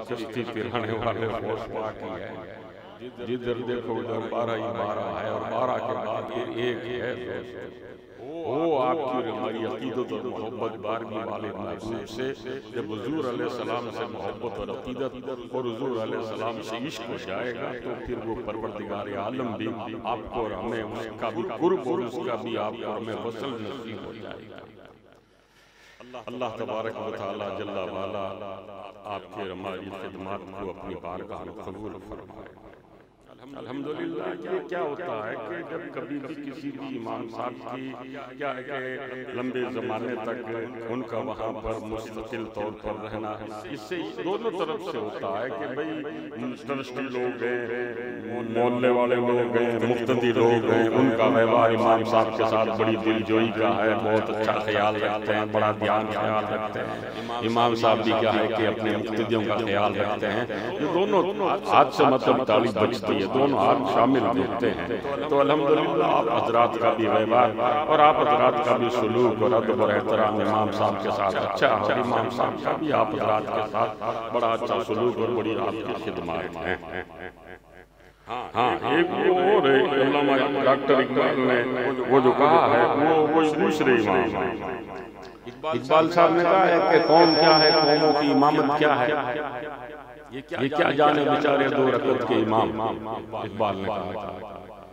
कश्ती पिराने वाले फौज की है, जिधर देखो उधर 12 ही 12 है और 12 के बाद फिर एक है। वो आपकी और हमारी अकीदत और मोहब्बत 12वीं वाले महबूब से जब हुजूर अलैहिस्सलाम से मोहब्बत और अकीदत और हुजूर अलैहिस्सलाम से इश्क हो जाएगा तो फिर वो परवरदिगार आलम भी आपको और हमें उसका भी कुर्ब और उसका भी आपको और हमें वसल नसीब हो जाएगा। अल्लाह तबारक व तआला जल्ला वाला आपके और हमारी खिदमत को अपनी बारगाह में कबूल फरमाए। अल्हम्दुलिल्लाह। ये क्या होता है कि जब कभी भी किसी भी इमाम साहब की क्या है कि लंबे ज़माने तक उनका वहाँ पर मुस्तकिल तौर पर रहना, इससे दोनों तरफ से होता है कि भाई ट्रस्टी लोग हैं, मोहल्ले वाले लोग हैं, मुक्तदी लोग हैं, उनका व्यवहार इमाम साहब के साथ बड़ी दिलजोई का है, बहुत अच्छा ख्याल रखते हैं, बड़ा ध्यान ख्याल रखते हैं। इमाम साहब भी क्या है कि अपने मुक्तदियों का ख्याल रखते हैं। ये दोनों हाथ से मतलब ताली बजती है, दोनों हाथ शामिल होते हैं। तो अल्हम्दुलिल्लाह आप हजरात का भी व्यवहार और आप हजरात का भी सुलूक और अदब और एहतराम इमाम साहब के साथ अच्छा है, और इमाम साहब का भी आप हजरात के साथ बड़ा अच्छा सुलूक और बड़ी आपकी खिदमत है। हाँ, एक वो और अल्लामा डॉक्टर इकबाल ने वो जो कहा है वो दूसरे इमाम है। इकबाल साहब ने कहा है कि कौम क्या है, कौमों की इमामत क्या है, ये क्या जाने बेचारे दो रकत के इमाम। इकबाल ने कहा,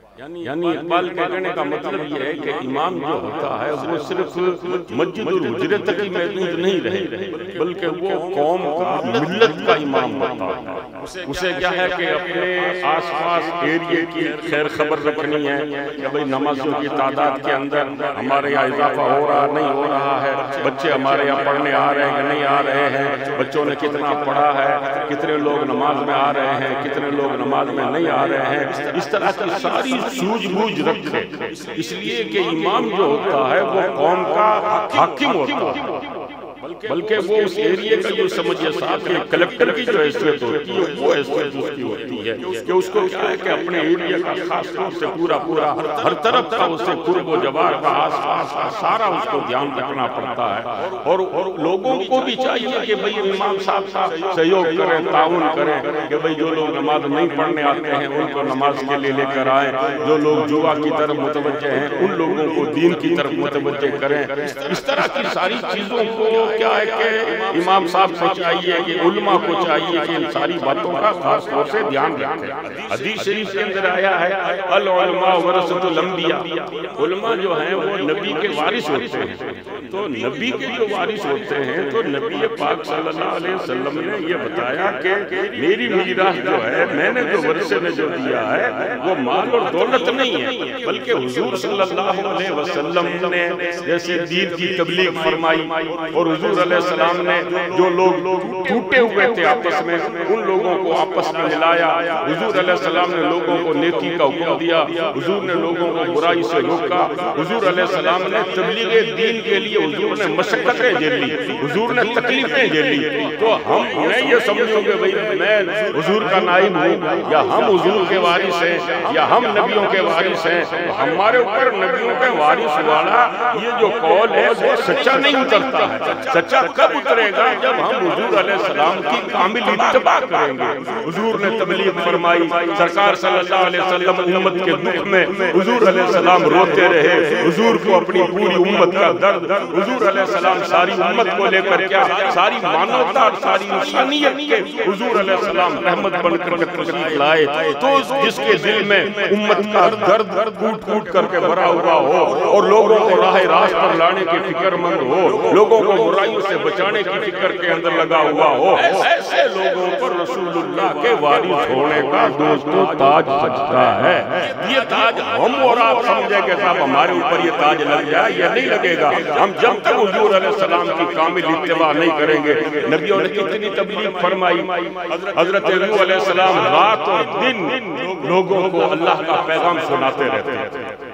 यानी इकबाल के कहने का मतलब ये है कि इमाम जो होता है वो सिर्फ मस्जिद और हुजरे तक ही महदूद नहीं रहे, बल्कि वो कौम का, मिल्लत का इमाम होता है। उसे क्या है कि अपने आसपास एरिए की खैर खबर रखनी है कि भाई नमाजियों की तादाद के अंदर हमारे यहाँ इजाफा हो रहा नहीं हो रहा है, बच्चे हमारे यहाँ पढ़ने आ रहे हैं कि नहीं आ रहे हैं, बच्चों ने कितना पढ़ा है, कितने लोग नमाज में आ रहे हैं, कितने लोग नमाज में नहीं आ रहे हैं। इस तरह की सारी सूझबूझ रखे, इसलिए कि इमाम जो होता है वो कौम का हाकिम होता है, बल्कि वो उस एरिया का जो समझिए साहब के कलेक्टर की जो हैसियत होती है वो हैसियत उसकी होती है कि उसको क्या है कि अपने एरिया का खास तौर से पूरा हर तरफ का उससे कुर्ब व जवार का आसपास का सारा उसको ध्यान रखना पड़ता है। और लोगों को भी चाहिए कि भाई इमाम साहब का सहयोग करें, ताउन करें कि भाई जो लोग नमाज नहीं पढ़ने आते हैं उनको नमाज के लिए लेकर आए, जो लोग जुआ की तरफ मुतवज्जे हैं उन लोगों को दीन की तरफ मुतवज्जे करें। इस तरह की सारी चीजों को क्या है कि इमाम साहब को चाहिए कि उलमा को चाहिए कि इन सारी बातों का खास तौर से ध्यान रखें। हदीस शरीफ के अंदर आया है अल उलमा वरसतुल अंबिया, उलमा जो हैं वो नबी के वारिस होते हैं। तो नबी के जो वारिस होते हैं तो नबी पाक सल्लल्लाहु अलैहि वसल्लम ने ये बताया कि मेरी मीरास जो है मैंने जो वर्षे में जो दिया है वो माल और दौलत नहीं है, बल्कि हुजूर सल्लल्लाहु अलैहि वसल्लम ने जैसे दीन की तबलीग फरमाई और हुजूर अलैहिस्सलाम ने जो लोग टूटे हुए थे आपस में उन लोगों को आपस में मिलाया, हुजूर अलैहिस्सलाम ने लोगों को नेकी का हुक्म दिया, हुजूर ने लोगों को बुराई से रोका, हुजूर अलैहिस्सलाम ने तबलीग दीन के लिए हुजूर ने मशक्कतें झेली, हुजूर ने तकलीफें झेली। तो हम उन्हें ये समझोगे भाई मैं हुजूर का नाइब हूँ या हम हुजूर के वारिस हैं या हम नबियों के वारिस हैं, तो हमारे ऊपर नबियों के वारिस वाला ये जो कौल है वो सच्चा नहीं उतरता है। सच्चा कब उतरेगा जब हम हुजूर अलैहिस्सलाम की कामिल इत्तिबा करेंगे। हुजूर ने तबलीग फरमाई, सरकार सल्लल्लाहु अलैहि वसल्लम उम्मत के दुख में हुजूर अलैहिस्सलाम रोते रहे, हुजूर को अपनी पूरी उम्मत का दर्द, हुजूर अलैहिस्सलाम सारी उम्मत को लेकर क्या सारी मानवता और सारी इंसानियत के हुजूर अलैहिस्सलाम रहमत बनकर तशरीफ लाए। तो जिसके दिल में उम्मत का दर्द कूट कूट करके भरा हुआ हो और लोगों को राह रास्त पर लाने की फिक्रमंद हो, लोगों को बुराइयों से बचाने की फिक्र के अंदर लगा हुआ हो, ऐसे लोगों पर रसूलुल्लाह के वारिस होने का दोस्तों ताज सजता है। ये ताज हम और आप समझे कि साहब हमारे ऊपर ये ताज लग जाए, ये नहीं लगेगा। हम जब तक हुजूर अलैहिस्सलाम की कामिल इत्तिबा नहीं करेंगे। नबियों ने कितनी तबलीग फरमाई, हजरत नूह अलैहिस्सलाम रात और दिन लोगों को अल्लाह का पैगाम सुनाते रहते हैं।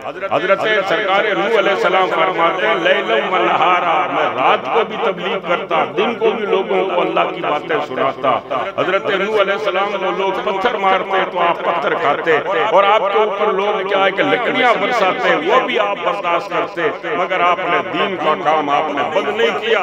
हजरत सरकार नूह अलैहिस्सलाम फरमाते हैं लैलम व नहारा, मैं रात को भी तबलीग करता, दिन को भी लोगों को अल्लाह की बातें सुनाता। हजरत नूह अलैहिस्सलाम को लोग पत्थर मारते तो आप पत्थर खाते, और आपके ऊपर लोग क्या है कि लकड़ियां बरसाते, वो भी आप बर्दाश्त करते, मगर आपने दीन का काम आपने बंद नहीं किया।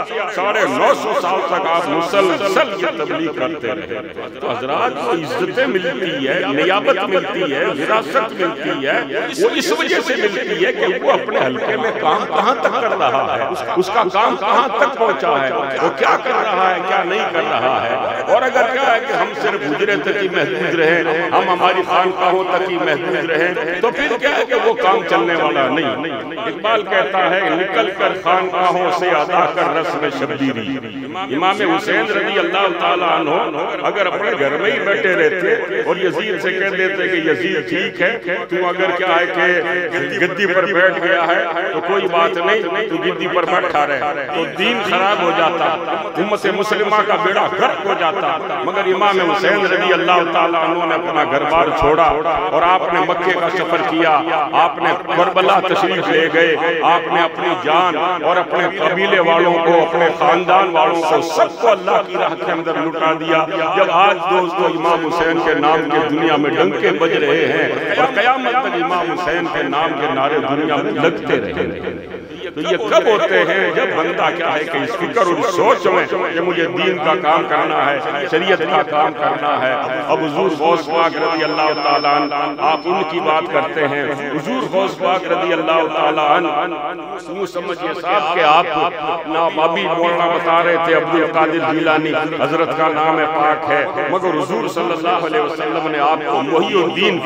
950 साल तक आप मुसलसल ये तबलीग करते रहे। तो हजरात को इज्जतें मिलती है, नियाबत मिलती है, विरासत मिलती है, वो इस वजह से मिलती है कि वो अपने हल्के में काम कहाँ तक कर रहा है, उसका काम कहाँ तक पहुँचा है, वो क्या कर रहा है क्या नहीं कर रहा है। और अगर क्या है कि हम सिर्फ हुजरे तक ही महदूद रहे, हम हमारी खानकाहों तक ही महदूद रहे, तो फिर क्या है कि वो काम चलने वाला नहीं। इकबाल कहता है निकल कर खानकाहों से अदा कर रस्म शब्बीरी। इमाम हुसैन रज़ी अल्लाह ताला अन्हु अगर अपने घर में ही बैठे रहते और यजीद से कह देते कि यजीद ठीक है, तू अगर क्या है कि गद्दी पर बैठ गया है तो कोई बात नहीं, तू गद्दी पर बैठा रहे, तो दीन खराब हो जाता, उम्मत मुस्लिमा का बेड़ा गर्क हो जाता। मगर इमाम हुसैन रज़ी अल्लाह ताला अन्हु ने अपना घर बार छोड़ा और आपने मक्के का सफर किया, आपने करबला तशरीफ ले गए, आपने अपनी जान और अपने कबीले वालों को, अपने खानदान वालों को, सबको अल्लाह की राह के अंदर लुटा दिया। जब आज दोस्तों इमाम हुसैन के नाम के दुनिया में डंके बज रहे हैं और कयामत तक इमाम हुसैन के नाम के नारे दुनिया में लगते रहे, तो ये कब होते हैं जब बंदा क्या है कि इस फिक्र और सोच में कि मुझे दीन का काम करना है, शरीयत का काम करना है। अब हुजूर गौस पाक रज़ी अल्लाह ताला अन्हु, आप उनकी बात करते हैं, हुजूर गौस पाक रज़ी अल्लाह ताला अन्हु समझिए साहब के आप ना अभी मौलाना बता रहे थे अब्दुल कादिर जिलानी हजरत का नाम है पाक है, मगर हुजूर सल्लल्लाहु अलैहि वसल्लम ने आपको मुहिउद्दीन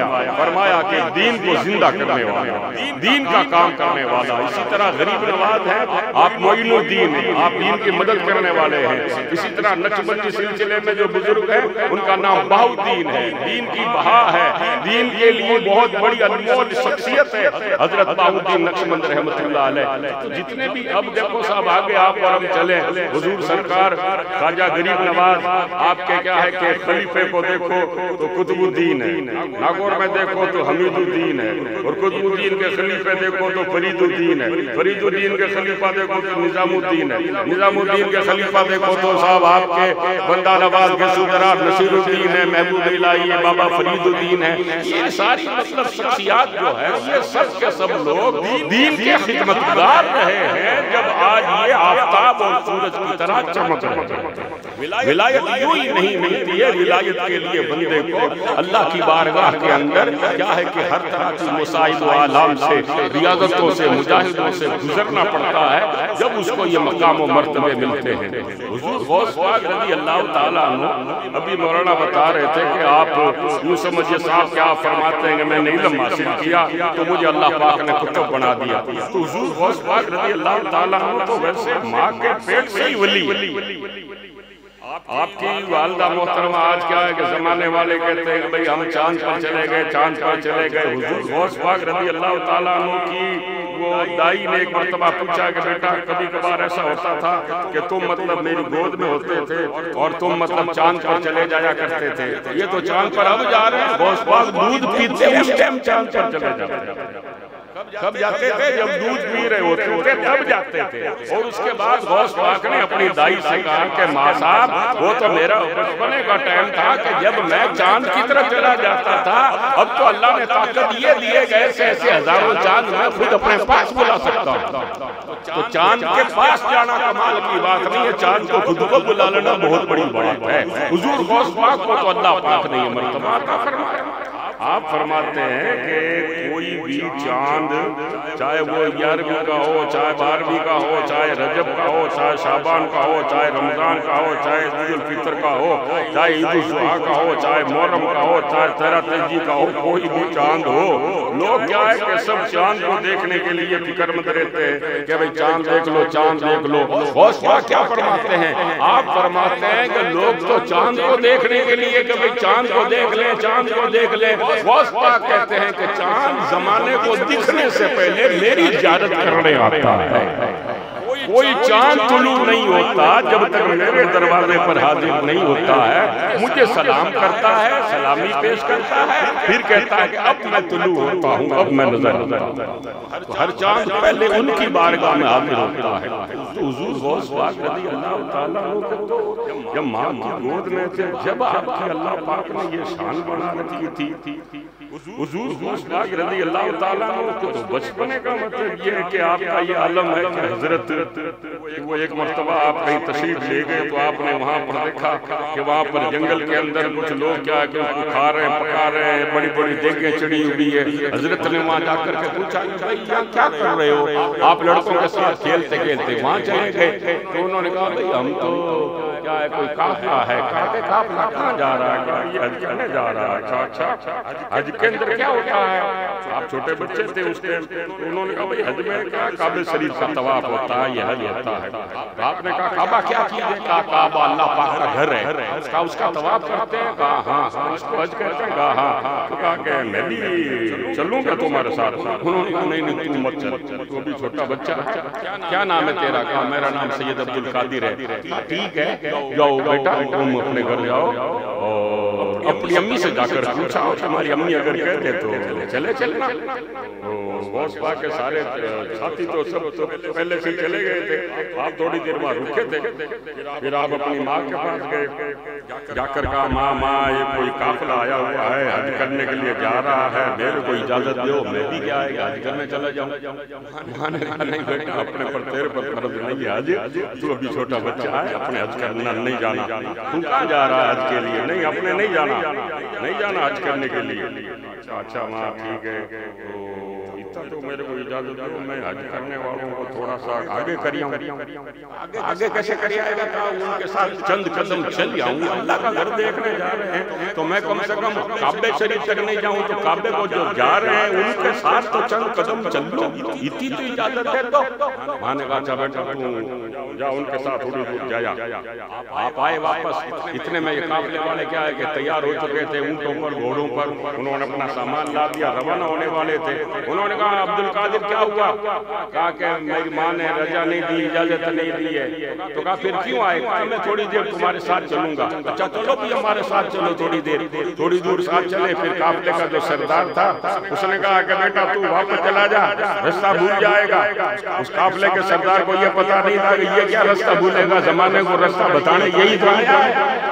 फरमाया कि दीन को जिंदा करने वाला, दीन का काम करने वाला। इसी तरह गरीब नवाज है, आप मोइनुद्दीन हैं, आप दीन की मदद करने वाले हैं। इसी तरह नक्शबंदी सिलसिले में जो बुजुर्ग हैं उनका नाम बहाउद्दीन है, दीन की बहा है, दीन के लिए बहुत बड़ी अनमोल शख्सियत है हजरत बहाउद्दीन नक्शबंद रहमतुल्लाह अलैह। तो जितने भी अब देखो साहब आगे आप और हम चले, हुजूर सरकार ख्वाजा गरीब नवाज आपके क्या है कि खलीफे को देखो तो कुतुबुद्दीन है, नागौर में देखो तो हमीदुद्दीन है, और कुतुबुद्दीन के खलीफे देखो तो फरीदुद्दीन है, फरीदुद्दीन के खलीफा देखो तो निजामुद्दीन है, निजामुद्दीन के खलीफा देखो तो साहब आपके बंदा नवाज के सुदरा नसीरुद्दीन है, महबूब इलाही है, बाबा फरीदुद्दीन है। ये सारी मतलब शख्सियात जो है ये सब के सब लोग दीन के खिदमतगार रहे हैं। जब आज ये आफताब और सूरज की तरह चमक रहे हैं, विलायत यूं ही नहीं मिलती है, विलायत के लिए बंदे को अल्लाह की बारगाह के अंदर क्या है कि हर तरह की मुसाइब व आलाम से, रियाजतों से, मुजाहिदों से गुजरना पड़ता है, जब उसको ये मकाम और मर्तबे मिलते हैं। हुजूर गौस पाक रज़ी अल्लाह ताला अन्हु अभी मौलाना बता रहे थे कि आप यूं समझिए साहब क्या फरमाते हैं कि मैंने इल्म हासिल किया तो मुझे अल्लाह पाक ने कुतुब बना दिया। तो हुजूर गौस पाक रज़ी अल्लाह ताला अन्हु तो वैसे माँ के पेट से ही वली। आपकी वालदा मोहतरमा आज क्या है कि जमाने वाले कहते हैं कि भाई हम चांद पर चले गए, चांद पर चले गए। हुजूर गौस पाक रज़ी अल्लाह ताला अन्हु की वो दाई ने एक मर्तबा पूछा कि बेटा कभी कभार ऐसा होता था कि तुम मतलब मेरी गोद में होते थे और तुम मतलब चांद पर चले जाया करते थे, ये तो चांद पर अब जा रहे हैं। गौस पाक दूध पीते उस टाइम चांद पर चले जाते थे। कब जाते थे? जब दूध पी रहे होते थे तब जाते थे। और उसके बाद गौस पाक ने अपनी दाई से कहा कि माँ साहब वो तो मेरा बचपने का टाइम था कि जब मैं चांद की तरफ चला जाता था, अब तो अल्लाह ने ताकत ये दिए गए ऐसे हजारों चांद मैं खुद अपने पास बुला सकता हूँ। तो चांद के पास जाना कमाल की बात नहीं है, चांद को खुद को बुला लेना बहुत बड़ी बात है। हुजूर गौस पाक को तो अल्लाह पाक ने ये मर्तबा अता फरमाया। आप फरमाते हैं कि कोई भी चांद चाहे वो 11वीं का हो, चाहे 12वीं का हो, चाहे रजब का हो, चाहे शाबान का हो, चाहे रमजान का हो, चाहे ईद उल फितर का हो, चाहे ईद उल जुहा का हो, चाहे मुहर्रम का हो, चाहे तेरह तेजी का हो, कोई भी चांद हो, लोग क्या है कि सब चांद को देखने के लिए फिक्रमंद रहते हैं कि भाई चांद देख लो, चांद देख लो। गौस पाक क्या फरमाते हैं? आप फरमाते हैं कि लोग तो चांद को देखने के लिए कि भाई चांद को देख ले, चांद को देख ले। गौस पाक कहते हैं कि चांद जमाने को दिखने से पहले मेरी इजाजत करने आता है। कोई चांद तुलू नहीं होता जब तक मेरे दरवाजे पर हाजिर नहीं होता है। मुझे सलाम करता है, सलामी पेश करता है, फिर कहता है कि अब मैं तुलू होता हूँ, अब मैं नजर आता हूँ। तो हर चांद पहले उनकी बारगाह में हाजिर होता है। तो हुजूर गौस पाक रज़ी अल्लाह ताला अन्हु तो जब माँ की गोद में थे, जब आपकी अल्लाह पाक ने ये शान बना रखी थी, हुजूर गौस पाक रज़ी अल्लाह ताला अन्हु को तो बचपने का मतलब ये है कि आपका ये आलम है कि हजरत वो एक मर्तबा आप कहीं तशरीफ ले गए तो आपने वहाँ पर देखा कि वहाँ पर जंगल के अंदर कुछ लोग क्या खा रहे हैं, पका रहे हैं, बड़ी बड़ी देखें चढ़ी हुई है। हजरत ने वहाँ जाकर के पूछा भाई यहाँ क्या कर रहे हो? आप लड़कों के साथ खेलते खेलते वहाँ चले गए। तो उन्होंने कहा भाई हम तो क्या है, कोई काफिला है। काफिला कहाँ जा रहा है? ये हज करने जा रहा है। अच्छा, हज के अंदर क्या होता है? आप छोटे बच्चे थे उस टाइम। उन्होंने कहा भाई हज में क्या काबे शरीफ का तवाफ होता है, ये हज होता है। आपने कहा काबा क्या चीज है? कहा काबा अल्लाह पाक का घर है, उसका तवाफ करते हैं। कहा हाँ, इसको हज कहते हैं। कहा हाँ। तो कहा कि मैं भी चलूंगा तुम्हारे साथ। उन्होंने कहा नहीं नहीं तू मत चल, तू अभी छोटा बच्चा। क्या नाम है तेरा? कहा मेरा नाम सैयद अब्दुल कादिर है। ठीक है, जाओ बेटा तुम अपने घर जाओ और अपनी अम्मी से जाकर पूछा, हमारी अम्मी अगर कहते तो चले चलना। गौस पाक के सारे साथी तो सब तो पहले से चले गए थे। आप थोड़ी देर बाद रुके थे, फिर आप अपनी माँ के पास गए, जाकर कहा माँ ये कोई काफिला आया हुआ है, हज करने के लिए जा रहा है, मेरे को इजाजत दो, मैं भी क्या है हज करने चला जाऊँ। माँ ने कहा नहीं बेटा, अपने पर तेरे पर फर्ज नहीं है हज, तू अभी छोटा बच्चा है, अपने हज करना नहीं जाना। तू कहाँ जा रहा है हज के लिए? नहीं अपने नहीं जाना हज करने के लिए। अच्छा माँ ठीक है, तो मेरे को इजाजत दो, मैं हज करने वालों को थोड़ा सा आगे करिए। आगे कैसे करिए? उनके साथ चंद कदम चल जाऊँ, अल्लाह का घर देखने जा रहे हैं तो मैं कम से कम काबे शरीफ तक नहीं जाऊँ तो काबे को जो जा रहे हैं उनके साथ तो चंद कदम चल लो, इतनी तो इजाजत है। तो माँ ने कहा अच्छा बेटा तू जा उनके साथ थोड़ी दूर जाया। आप आए वापस, इतने में ये काफिले वाले क्या है कि तैयार हो चुके थे ऊँटों पर, घोड़ों पर। उन्होंने अपना सामान ला दिया, रवाना होने वाले थे। उन्होंने कहा अब्दुल कादिर क्या हुआ? कहा कि मेरी माँ ने रजा नहीं दी, इजाजत नहीं दी है। तो कहा फिर क्यों आए? कहा मैं थोड़ी देर तुम्हारे साथ चलूंगा। अच्छा चलो भी हमारे साथ चलो थोड़ी देर। थोड़ी दूर साथ चले, फिर काफिले का जो सरदार था उसने कहा कि बेटा तू वापस चला जा, रास्ता भूल जाएगा। उस काफिले के सरदार को यह पता नहीं था कि ये क्या रास्ता भूलेगा, जमाने को रास्ता बताने यही तो आया है,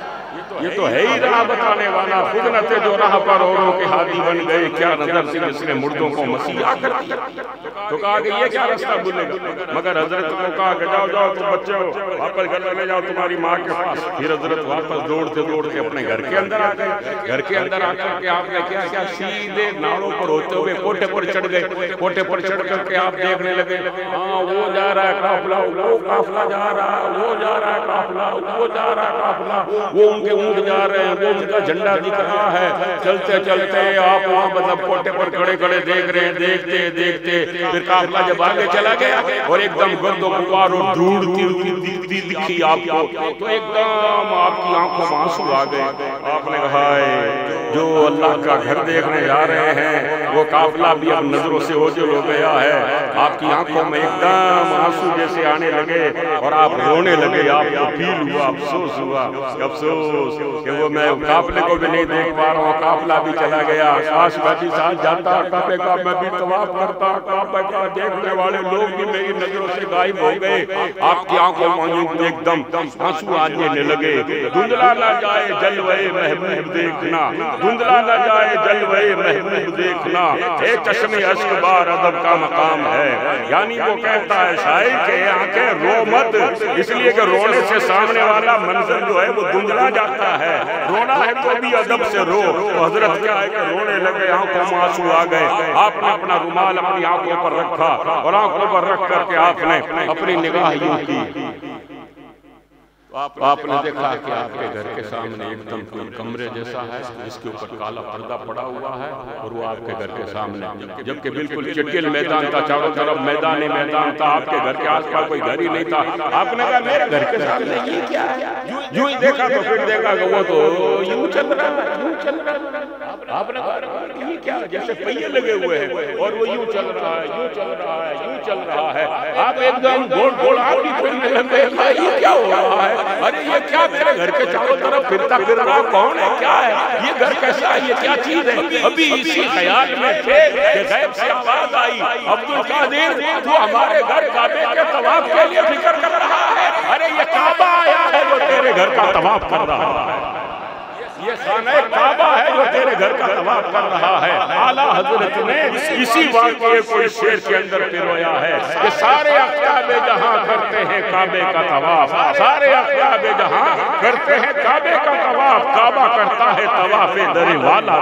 ये तो है ही राह बताने वाला। खुद न थे जो राह पर औरों के हादी बन गए, क्या नजर से जिसने मुर्दों को मसीहा कर दिया। तो कहा कि ये क्या रास्ता भूलेगा? मगर हजरत को कहा कि जाओ जाओ तुम बच्चे हो, वापस घर ले जाओ तुम्हारी माँ के पास। फिर हजरत वापस दौड़ते अपने घर के अंदर आ गए। घर के अंदर आकर के आपने क्या क्या सीधे नालों पर होते हुए कोटे पर चढ़ गए। कोटे पर चढ़ करके आप देखने लगे, हाँ वो जा रहा है काफिला, वो काफिला जा रहा है, वो जा रहा है काफिला, वो जा रहा है काफिला, वो उनके ऊँट जा रहे हैं, वो उनका झंडा दिख रहा है। चलते चलते आप वहाँ मतलब कोटे पर खड़े खड़े देख रहे हैं। देखते फिर काफिला जब आगे चला गया और एकदम गर्दो गुबार और धूल दिखी आपको, तो एकदम आपकी आंखों में आंसू आ गए। आपने कहा जो अल्लाह का घर देखने जा रहे हैं वो काफिला भी अब नजरों से ओझल हो गया है। आपकी आंखों में एकदम आंसू जैसे आने लगे और आप रोने लगे। आपको फील हुआ, अफसोस हुआ, अफसोस कि वो मैं काफिले को भी नहीं देख पा रहा हूँ, काफिला भी चला गया। काश मैं भी साथ जाता, काबे का मैं भी तवाफ करता, काबे का देखने वाले लोग भी मेरी नजरों से गायब हो गए। आपकी आंखों में एकदम आंसू आने लगे। धुंधला ना जाए जलवे महबूब देखना, धुंधला ना जाए जलवे महबूब देखना, एक चश्मे अश्क बार अदब का मकाम है। यानी वो कहता है शायर के आंखें रो मत, इसलिए कि रोने से सामने वाला मंजर जो है वो धुंधला जाता है। रोना है तो भी अदब से रो। तो हजरत क्या है कि रोने लगे, आंखों में आंसू आ गए। आपने अपना रुमाल अपनी आंखों पर रखा और आंखों पर रख करके आपने अपनी निगाह यूं की। आपने देखा कि आपके घर के सामने एकदम कोई कमरे जैसा है, जिसके ऊपर काला पर्दा पड़ा हुआ है, और वो आपके घर के सामने, जबकि बिल्कुल चटियल मैदान था, चारों तरफ मैदान ही मैदान था, आपके घर के आसपास कोई घर ही नहीं था। आपने कहा मेरे घर के सामने ये क्या है? यूं ही देखा तो फिर देखा कि वो तो यूं चल रहा है, यूं चल रहा है। आपने कहा ये क्या, जैसे पहिए लगे हुए हैं और वो यूं चल रहा है, यूं चल रहा है, यूं चल रहा है। आप एकदम गोल गोल आपकी फिरने लगे, ये क्या हो रहा है? अरे ये क्या मेरे घर के चारों तरफ फिरता फिर रहा कौन है, क्या है ये घर कैसा है, ये क्या चीज है? अभी इसी ख्याल में थे कि गैब से आवाज आई, अब्दुल कादिर तू हमारे घर काबे के तवाफ के लिए फिक्र कर रहा है। अरे ये काबा आया है जो तेरे घर का तवाफ कर रहा है, ये खाना काबा है जो तेरे घर का तवाफ कर रहा है। आला हजरत ने इसी वाक़ये को इस शेर के अंदर पिरोया है कि सारे अक़्ताबे जहां करते हैं काबे का तवाफ, सारे अक़्ताबे जहां करते हैं काबे का तवाफ, काबा करता है तवाफ़े दर वाला,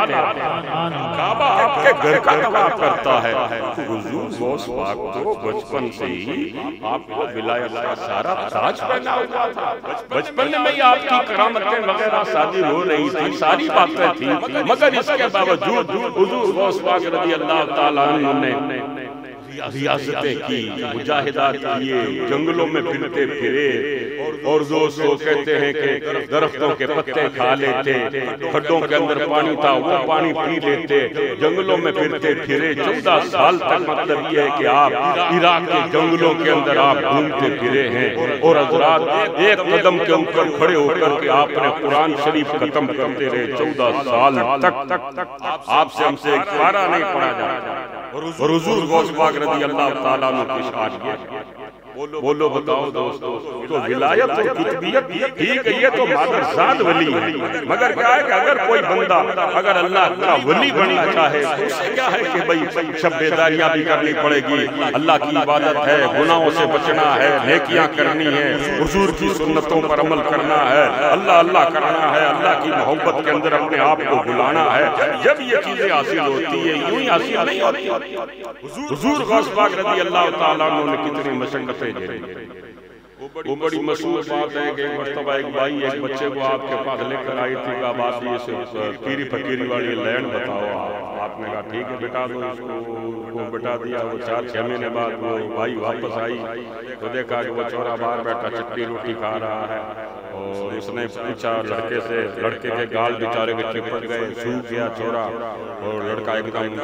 काबा आपके घर का तवाफ करता है। हुजूर गौस पाक को बचपन से ही आपको विलायत का सारा ताज पहना हुआ था। बचपन में ही आपकी करामतें वगैरह शादी हो रही थी, सारी बातें थी, मगर इसके बावजूद हुजूर गौस पाक रज़ी अल्लाह ताला अन्हु ने रियासतें की, मुजाहिदात किए, जंगलों में फिरते फिरे, और दोस्तों कहते हैं कि दरख्तों के पत्ते खा लेते, खड्डों के अंदर पानी था वो पानी पी लेते, जंगलों में फिरते फिरे 14 साल तक। मतलब ये है कि आप इराक के जंगलों के अंदर आप घूमते फिरे हैं, और हज़रात एक कदम के ऊपर खड़े होकर के आपने कुरान शरीफ खत्म करते रहे 14 साल तक। आपसे हमसे एक पारा नहीं पढ़ा जाता, और हुजूर गौस पाक रज़ी अल्लाह ताला अन्हु की शान। बोलो बताओ दोस्तों, तो विलायत और कुतुबियत ठीक है, ये तो मादरजाद वली है, मगर क्या है कि अगर कोई बंदा अगर अल्लाह का वली बनना चाहे तो उससे क्या है कि भाई शब्बेदारियां भी करनी पड़ेगी, अल्लाह की इबादत है, गुनाहों से बचना है, नेकियां करनी है, हुजूर की सुन्नतों पर अमल करना है, अल्लाह अल्लाह करना है, अल्लाह की मोहब्बत के अंदर अपने आप को बुलाना है। जब ये चीजें हासिल होती है, यूं ही हासिल नहीं होती। हुजूर गौस पाक रज़ी अल्लाह ताला अन्हु ने कितनी मशक्कतें झेली। वो बड़ी मशहूर बात है कि मर्तबा एक भाई एक बच्चे को आपके पास लेकर आई थी, अब आप ये पीरी फकीरी वाली लैंड बताओ। आपने कहा ठीक है बिठा दो इसको, वो बिठा दिया। वो 4-6 महीने बाद वो भाई वापस आई तो देखा कि वो छोरा बाहर बैठा चटनी रोटी खा रहा है, और उसने पूछा लड़के से, लड़के के गाल बेचारे के चिपट गए, सूख गया छोरा, और लड़का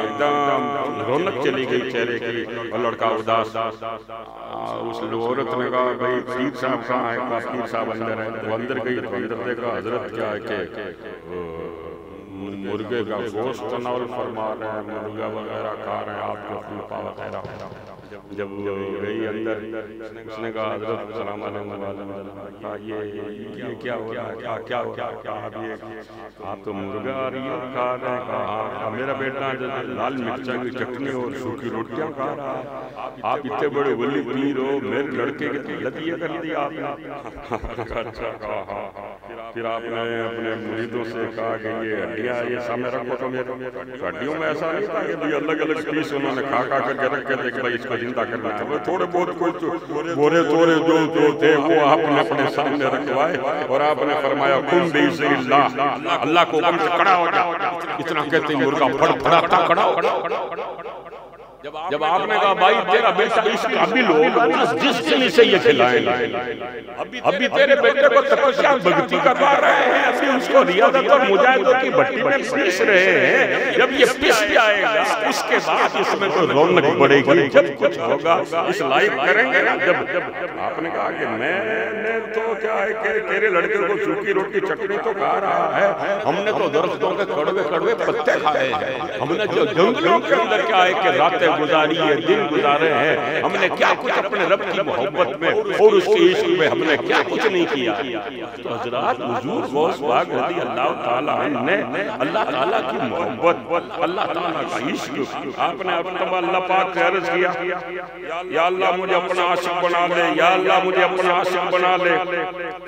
एकदम रौनक चली गई चेहरे की, और लड़का उदास। उस औरत ने कहा भाई पीर साहब कहाँ है? पीर साहब अंदर है। वो अंदर गई तो अंदर देखा हजरत क्या है कि मुर्गे का गोश्त तनावल फरमा रहे हैं, मुर्गा वगैरह खा रहे हैं, आपके फुलपा वगैरह। जब गई अंदर उसने कहा हजरत सलाम अलैकुम, ये क्या हो रहा है? क्या हो रहा है? आप तो मुर्गा आ रही है खा रहे हैं। कहा मेरा बेटा लाल मिर्चा की चटनी और सूखी रोटियां खा रहा है। आप इतने बड़े वली पीर हो, मेरे लड़के की लतिया कर दी आपने। अच्छा कहा। फिर आपने अपने मुरीदों से कहा कि ये हड्डियां ये सामने रखो, तो मेरे हड्डियों में ऐसा नहीं था कि अलग अलग पीस उन्होंने खा करके रखे थे कि भाई इसको जिंदा करना है। थोड़े बहुत कुछ बोरे तोरे जो थे वो आपने अपने सामने रखवाए, और आपने फरमाया कुम बिइज़्निल्लाह, अल्लाह को हुक्म से खड़ा हो जा। इतना कहते मुर्गा फड़फड़ाता खड़ा हो। जब आपने कहा भाई तेरा बेटा इस काबिल हो जिस दिन इसे ये खिलाएंगे, अभी तेरे बेटे को तपस्या भक्ति करवा रहे हैं, अभी उसको रियाजत और मुजाहिदों की भट्टी में पीस रहे हैं। जब ये पीस जाएगा उसके बाद इसमें तो रौनक बढ़ेगी, जब कुछ होगा इस लाइव करेंगे ना। जब आपने कहा कि मैंने तो क्या है कि तेरे लड़के को सूखी रोटी चटनी तो खा रहा है, हमने तो दरख्तों के कड़वे कड़वे पत्ते खाए हैं, हमने जो जंगलों के अंदर क्या है कि रातें गुजारी है, दिन गुजारे हैं, हमने क्या कुछ अपने रब की मोहब्बत में और उसके इश्क में हमने क्या कुछ नहीं किया। तो हजरात हुजूर गौस पाक रज़ी अल्लाह ताला ने अल्लाह ताला की मोहब्बत, अल्लाह ताला का इश्क, आपने अपना अल्लाह पाक से अर्ज किया या अल्लाह मुझे अपना आशिक बना ले, या अल्लाह मुझे अपना आशिक बना ले। तो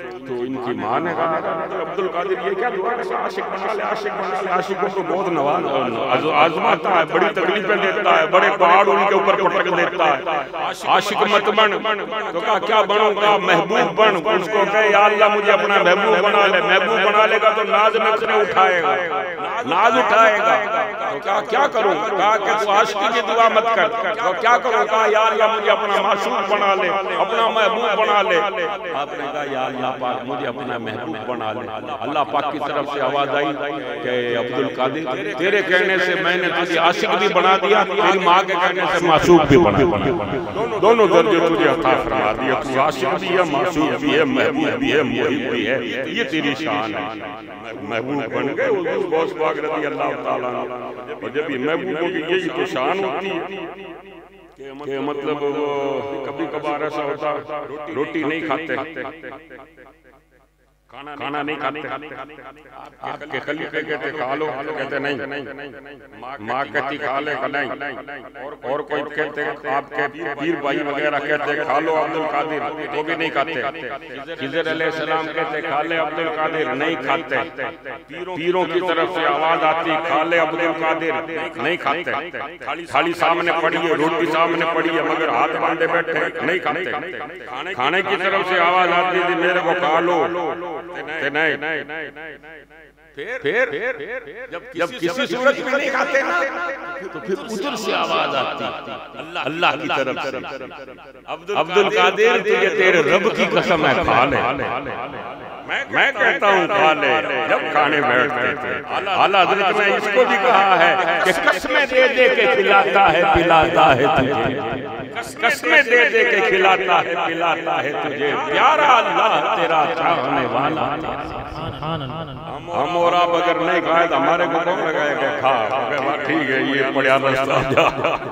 उनकी माँ ने कहा अब्दुल कादिर ये क्या दुआ है, आशिक बना ले, आशिक बना ले। आशिकों को बहुत नवाज आजमाता है, बड़ी तकलीफें देता है, बड़े पहाड़ उनके ऊपर पटक देता है। आशिक मत बन, तो कहा क्या बनूंगा, महबूब बन। उसको कहे या अल्लाह मुझे अपना महबूब बना ले। महबूब बना लेगा तो नाज नखरे उठाएगा, नाज उठाएगा। तो कहा क्या करूं, कहा कि तू आशिकी की दुआ मत कर। तो क्या करूं, कहा या अल्लाह मुझे अपना मासूम बना ले, अपना महबूब बना ले। आपने कहा या अल्लाह पाक मुझे अपना महबूब बना ले। अल्लाह पाक की तरफ से आवाज आई कि अब्दुल कादिर तेरे कहने से मैंने तुझे आशिक भी बना दिया, तेरी माँ के कहने से मासूम भी बना दिया। दोनों दर्जे तुझे अता फरमा दिया। तू आशिक भी है, मासूम भी है, महबूब भी है, मुहिब भी है। ये तेरी शान है। महबूब बन गए हुजूर गौस पाक रज़ी अल्लाह ताला अन्हु। और जब ये महबूबों की यही तो शान होती है कि मतलब वो कभी कभार ऐसा होता रोटी नहीं खाते, खाना नहीं खाते, आपके खलीफे कहते खा लो, कहते नहीं। माँ कहती खा ले, नहीं। और कोई कहते आपके पीर भाई वगैरह कहते खा लो अब्दुल कादिर, तो भी नहीं खाते। खिज़र अलैहिस्सलाम कहते खा ले अब्दुल कादिर, नहीं खाते। पीरों की तरफ से आवाज आती खा ले अब्दुल कादिर, नहीं खाते। थाली सामने पड़ी है, रोटी सामने पड़ी है, मगर हाथ बांधे बैठे, नहीं खाते। खाने की तरफ से आवाज आती थी मेरे को खा लो, नहीं। फिर जब किसी सूरत में नहीं खाते ना, तो फिर उधर से आवाज आती अल्लाह की तरफ से अब्दुल कादिर तुझे तेरे रब की कसम है खा ले। मैं कहता हूँ खा ले। जब खाने बैठते थे आला हज़रत ने इसको भी कहा है कि कसमें दे दे के खिलाता है पिलाता है तुझे, कसमें दे दे के खिलाता है पिलाता है तुझे, प्यारा अल्लाह तेरा चाहने वाला। हम और आप अगर नहीं खाए तो हमारे को कौन लगाएगा खा, ठीक है ये बढ़िया रास्ता जा।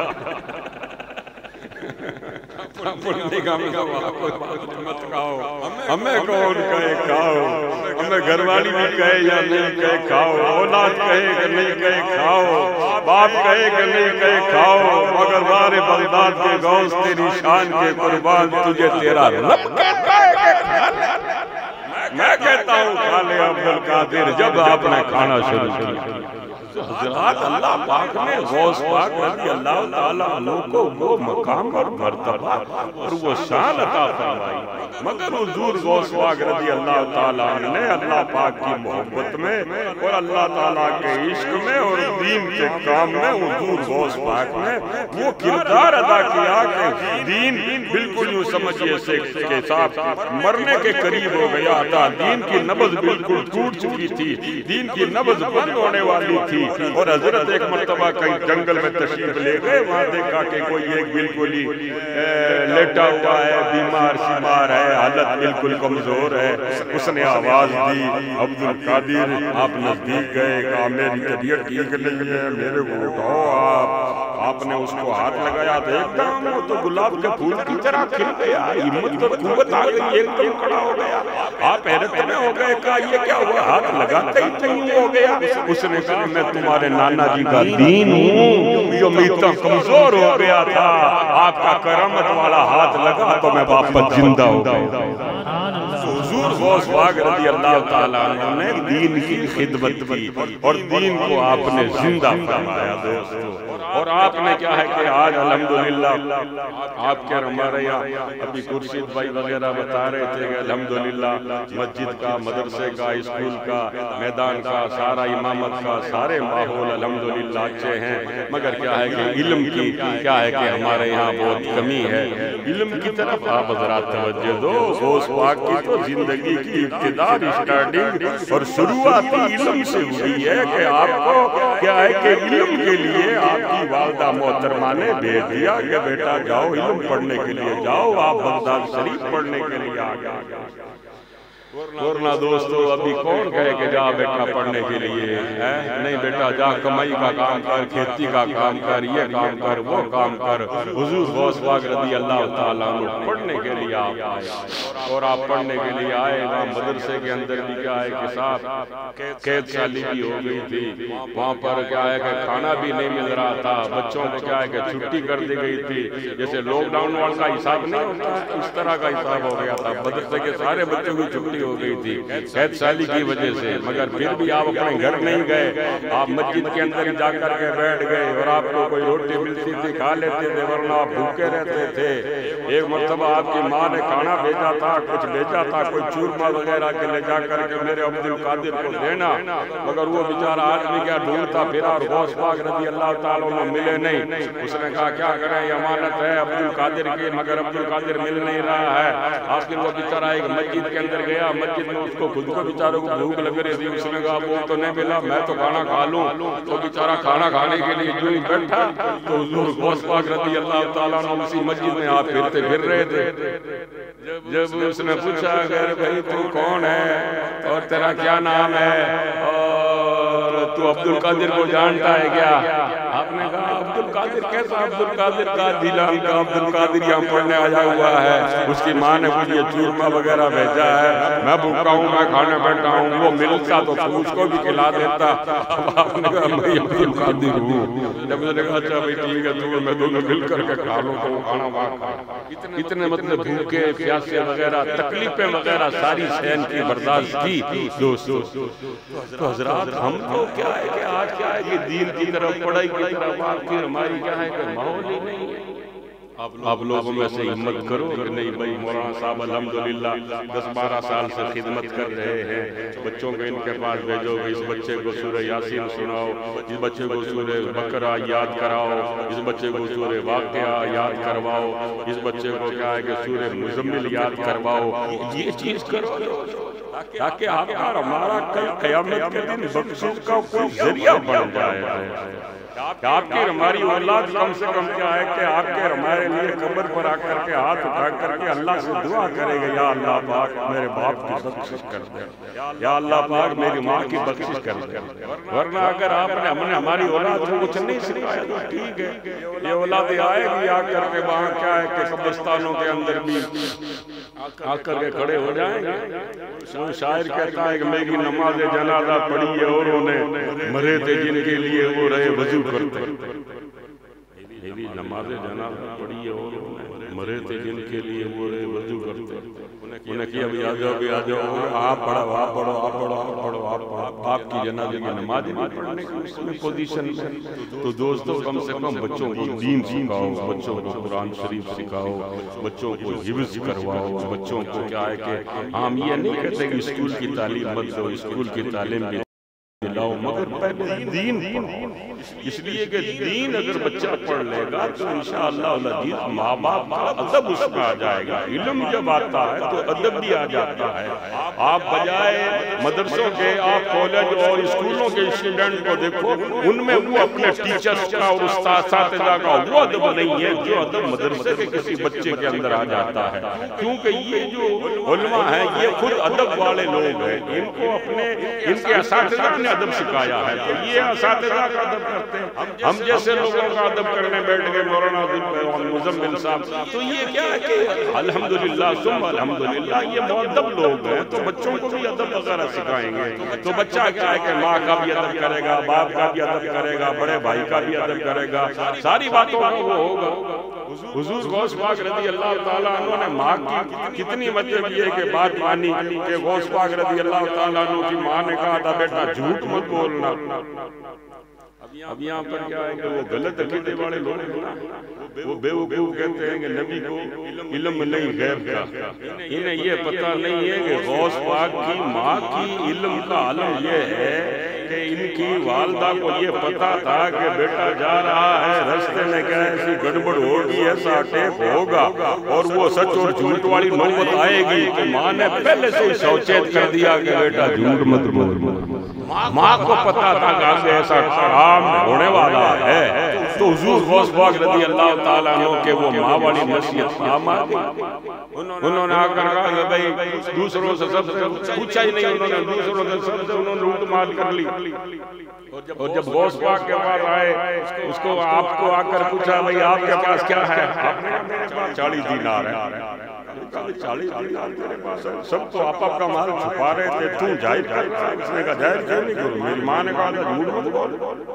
मत खाओ, हमें कौन कहे खाओ, हमें घरवाली भी कहे या नहीं कहे खाओ, औलाद कहे कि नहीं कहे खाओ, बाप कहे कि नहीं कहे खाओ, मगर वारे बगदाद के गौस तेरी शान के कुर्बान तुझे तेरा रब कहता है कि खा ले। मैं कहता हूँ खा ले अब्दुल कादिर। जब आपने खाना शुरू किया तो हज़रात अल्लाह पाक ने गौस पाक रज़ी अल्लाह ताला अन्हु को वो मकाम और मर्तबा और वो शान अता फरमाई। मगर हुजूर गौस पाक रज़ी अल्लाह ताला अन्हु ने अल्लाह पाक की मोहब्बत में और अल्लाह ताला के इश्क में और दीन के काम में हुजूर गौस पाक ने वो किरदार अदा किया कि दीन बिल्कुल यूं समझिए से के साथ मरने के करीब हो गया था। दीन की नब्ज़ बिल्कुल टूट चुकी थी, दीन की नब्ज़ बंद होने वाली थी। और हजरत एक मर्तबा कहीं जंगल में तशरीफ ले गए, वहाँ देखा कि कोई एक बिल्कुल ही लेटा हुआ है, बीमार शिमार है, हालत बिल्कुल कमजोर है। उसने आवाज दी अब्दुल कादिर, आप नजदीक गए, कहा मेरी तबीयत ठीक नहीं है, मेरे को उठाओ आप। आपने उसको हाथ लगाया तो एकदम वो तो गुलाब के फूल की तरह खिल गया, हिम्मत और कुव्वत आ गई, एकदम खड़ा हो गया। आप हैरत में हो गए, कहा ये क्या हुआ, हाथ लगाते ही नहीं हो गया। उसने कहा मैं तुम्हारे नाना जी का दीन हूँ, जो मैं इतना कमजोर हो गया था, आपका करामत वाला हाथ लगा तो मैं वापस जिंदा हो गया। हुजूर गौस पाक रज़ी अल्लाह ताला अन्हु ने दीन की खिदमत की और दीन को आपने जिंदा फरमाया दोस्तों। और आपने क्या है कि आज अल्हम्दुलिल्लाह आपके हमारे यहाँ अभी खुर्शीद भाई वगैरह बता रहे थे कि अल्हम्दुलिल्लाह मस्जिद का, मदरसे का, स्कूल का, मैदान का, सारा इमामत का, सारे माहौल अल्हम्दुलिल्लाह अच्छे हैं। मगर क्या है कि इल्म की क्या है कि हमारे यहाँ बहुत कमी है। इल्म की तरफ आप हज़रात तवज्जो दो। गौस पाक की तो जिंदगी की इब्तिदा, स्टार्टिंग और शुरुआत इल्म से हुई है कि आपको क्या है कि इल्म के लिए आपकी वालदा मोहतरमा ने भेज दिया कि बेटा जाओ इल्म पढ़ने के लिए जाओ, आप बगदाद शरीफ पढ़ने के लिए आ गए। वरना दोस्तों अभी कौन कहे कि जा बेटा पढ़ने के लिए है, नहीं बेटा जा कमाई का काम कर, खेती का काम कर, ये काम कर, वो काम कर। हुजूर गौस पाक रज़ी अल्लाह ताला अन्हु पढ़ने के लिए आप आए और आप पढ़ने के लिए आए। वहाँ मदरसे के अंदर भी क्या है कि साहब कैद साली भी हो गई थी, वहाँ पर क्या है कि खाना भी नहीं मिल रहा था, बच्चों को क्या है कि छुट्टी कर दी गई थी। जैसे लॉकडाउन वाला हिसाब नहीं होता, इस तरह का हिसाब हो गया था। मदरसे के सारे बच्चों की छुट्टी हो गई थी कैद साली की वजह से, मगर फिर भी आप अपने घर नहीं गए, आप मस्जिद के अंदर ही जाकर के बैठ गए और आपको कोई रोटी मिलती थी खा लेते थे, वरना आप भूखे रहते थे। एक मरतबा आपकी माँ ने खाना भेजा था, कुछ भेजा था, कोई चूरमा वगैरह के ले जाकर के मेरे अब्दुल कादिर को देना, मगर वो बेचारा आदमी क्या ढूंढता फिरा और गौस पाक रज़ी अल्लाह ताला अन्हु मिले नहीं। उसने कहा क्या करें, ये अमानत है अब्दुल कादिर की, मगर अब्दुल कादिर मिल नहीं रहा है। आखिर वो बेचारा एक मस्जिद के अंदर गया, मस्जिद में उसको खुद को बेचारों को भूख लग रही थी। उसने कहा वो तो नहीं मिला, मैं तो खाना खा लूं। तो बेचारा खाना खाने के लिए जो ही बैठा तो हुजूर गौस पाक रज़ी अल्लाह ताला अन्हु उसी मस्जिद में आप फिरते फिर रहे थे। जब उसने पूछा अगर भाई तू कौन है और तेरा क्या नाम है और तू अब्दुल कादिर को जानता है क्या? आपने कहा अब्दुल कादिर कैसा अब्दुल कादिर का दिलाम का अब्दुल कादिर यहाँ पढ़ने आया हुआ है, उसकी माँ ने मुझे चूरमा वगैरह भेजा है, मैं भूखा हूँ, मैं खाने बैठा हूँ, वो मिलता तो उसको भी खिला देता। आपने कहा मैं अब्दुल कादिर हूँ। जब उसने कहा अच्छा भाई ठीक है तो मैं दोनों मिल करके खा लो, तो खाना वाह इतने मतलब भूखे प्यासे वगैरह तकलीफें वगैरह सारी सहन की बर्दाश्त की दोस्तों। तो हजरात हम तो क्या है कि आज क्या है कि दीन की तरफ पढ़ाई की तरफ आपकी हमारी क्या है कि माहौल ही नहीं है। आप लोगों में से हिम्मत करो कि नहीं भाई मौलाना साहब अल्हम्दुलिल्लाह 10-12 साल से खिदमत कर रहे हैं, बच्चों को इनके पास भेजो, इस बच्चे को सूरह यासीन सुनाओ, इस बच्चे को सूरह बकरा याद कराओ, इस बच्चे को सूरह वाक़िया याद करवाओ, इस बच्चे को क्या है कि सूरह मुज़म्मिल याद करवाओ। ये चीज करो ताकि आपका हमारा कल क़यामत के दिन बख्शिश का कोई जरिया बन जाए। आपकी हमारी औलाद कम से कम क्या है कि आपके हमारे लिए कब्र पर आकर के हाथ उठा करके अल्लाह से दुआ करेगा, या अल्लाह पाक मेरे बाप की बख्शिश कर दे, या अल्लाह पाक मेरी माँ की बख्शिश कर दे। वरना अगर आपने हमने हमारी औलाद को कुछ नहीं सिखाया तो ठीक है, ये औलाद आएगी आकर के वहाँ क्या है कि कब्रिस्तानों के अंदर भी आकर के खड़े हो जाएंगे। शायर कहता है कि मेरी नमाज जनाजा पढ़ी है औरों ने, मरे थे जिनके लिए वो रहे वजू करते। मेरी नमाज जनाजा पढ़ी है औरों ने, मरे थे जिनके लिए वो रहे वजू करते। उन्हें किया भी आ जाओ भी आ जाओ, आप पढ़ो आप पढ़ो आप पढ़ो आप पढ़ो आप पढ़ो, आपकी जनाजे की नमाज नहीं पढ़ने की पोजीशन में। तो दोस्तों कम से कम बच्चों को दीन सिखाओ, बच्चों को कुरान शरीफ सिखाओ, बच्चों को हिफ्ज़ करवाओ, बच्चों को क्या है कि हम ये नहीं कहते कि स्कूल की तालीम मत दो, स्कूल की तालीम भी लाओ, मगर पहले दीन इसलिए कि दीन अगर बच्चा पढ़ लेगा तो इंशाअल्लाह माँ बाप का अदब उसमें आ जाएगा। इल्म जब आता है तो अदब भी आ जाता है। आप बजाय मदरसों के आप कॉलेज और स्कूलों के स्टूडेंट को देखो, उनमें वो अपने टीचर्स का और उस्ताद-ए-जात का वो अदब नहीं है जो अदब मदरसे के किसी बच्चे के अंदर आ जाता है। क्योंकि ये जो उलमा है ये खुद अदब वाले लोग हैं, इनको अपने इनके असातिज़ा ने अदब सिखाया है, तो ये असातिज़ा का अदब करते हैं। हम जैसे लोगों का अदब करने बैठ गए मौलाना मुज़म्मिल साहब, तो ये क्या है कि अल्हम्दुलिल्लाह सुम अल्हम्दुलिल्लाह ये मुअद्दब लोग हैं, तो बच्चों को भी अदब वगैरह सिखाएंगे। तो बच्चा क्या है कि माँ का भी अदब करेगा, बाप का भी अदब करेगा, बड़े भाई का भी अदब करेगा, सारी बातों में वो होगा। हुजूर गौस पाक रज़ी अल्लाह ताला अन्हु ने माँ की कितनी मतलब ये कि बात मानी कि गौस पाक रज़ी अल्लाह ताला अन्हु की माँ ने कहा था बेटा झूठ मत बोलना। अब यहाँ पर क्या है कि वो गलत अकीदे वाले लोग हैं ना, वो बेवकूफ कहते हैं कि नबी को इल्म नहीं गैब का, इन्हें ये पता नहीं है कि गौस पाक की माँ की इल्म का आलम ये है कि इनकी वालदा को ये पता था कि बेटा जा रहा है रास्ते में क्या ऐसी गड़बड़ होगी, ऐसा अटैक होगा और वो सच और झूठ वाली नौबत आएगी, तो माँ ने पहले से ही सचेत कर दिया कि बेटा झूठ मत बोल। माँ को पता था कि आगे ऐसा काम होने वाला है, तो हुजूर गौस पाक रज़ी अल्लाह ताला अन्हु के वो माँ वाली नसीहत काम आ गई। उन्होंने आकर कहा कि भाई दूसरों से सबसे पूछा ही नहीं, उन्होंने दूसरों से सबसे उन्होंने लूट मार कर ली। और जब गौस पाक के पास आए उसको आपको आकर पूछा भाई आपके पास क्या है? आपने मेरे पास 40 दीनार है। 40 दीनार तेरे पास है? सब तो आपका माल छुपा रहे थे, तू जाहिर कर रहा है। उसने कहा जाहिर क्यों नहीं करूं? मेरी माँ ने कहा था झूठ मत बोल।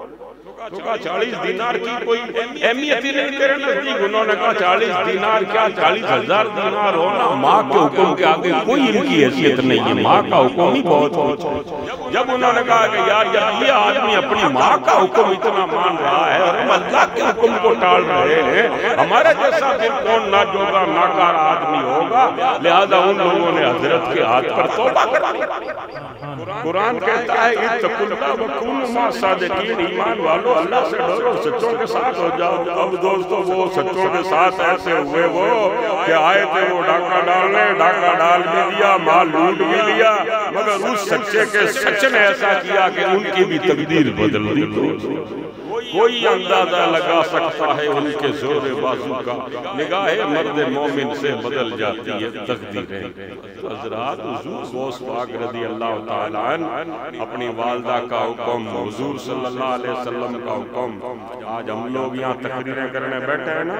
तो कहा 40 दिनार की कोई अहमियत ही नहीं तेरे नजदीक। उन्होंने कहा 40 दिनार क्या 40,000 दिनार हो ना, माँ के हुक्म के आगे कोई इनकी हैसियत नहीं है, माँ का हुक्म ही बहुत। जब उन्होंने कहा कि यार जब ये आदमी अपनी माँ का हुक्म इतना मान रहा है और हम अल्लाह के हुक्म को टाल रहे हैं, हमारे जैसा फिर कौन नाजोगा नाकार आदमी होगा। लिहाजा उन लोगों ने हजरत के हाथ पर तौबा कर दी। कुरान कहता है इत्तकुल्लाह वकुनू मा सादिकीन, ईमान वालों अल्लाह से डरो, सच्चों के साथ हो जाओ। अब दोस्तों वो सच्चों के साथ ऐसे हुए वो कि आए थे वो डाका डालने, डाका डाल भी दिया, माल लूट भी लिया, मगर उस सच्चे के सच ने ऐसा किया कि उनकी भी तकदीर बदल दी। कोई अंदाजा लगा सकता है उनके जोरे बाजू का, निगाहे मर्द मोमिन से बदल जाती है तकदीरें। तो हज़रात हुज़ूर गौस पाक रज़ी अल्लाह ताला अन्हु अपनी वालदा का हुक्म, हुज़ूर सल्लल्लाहु अलैहि वसल्लम का हुक्म, आज हम लोग यहाँ तकरीरें करने बैठे हैं ना,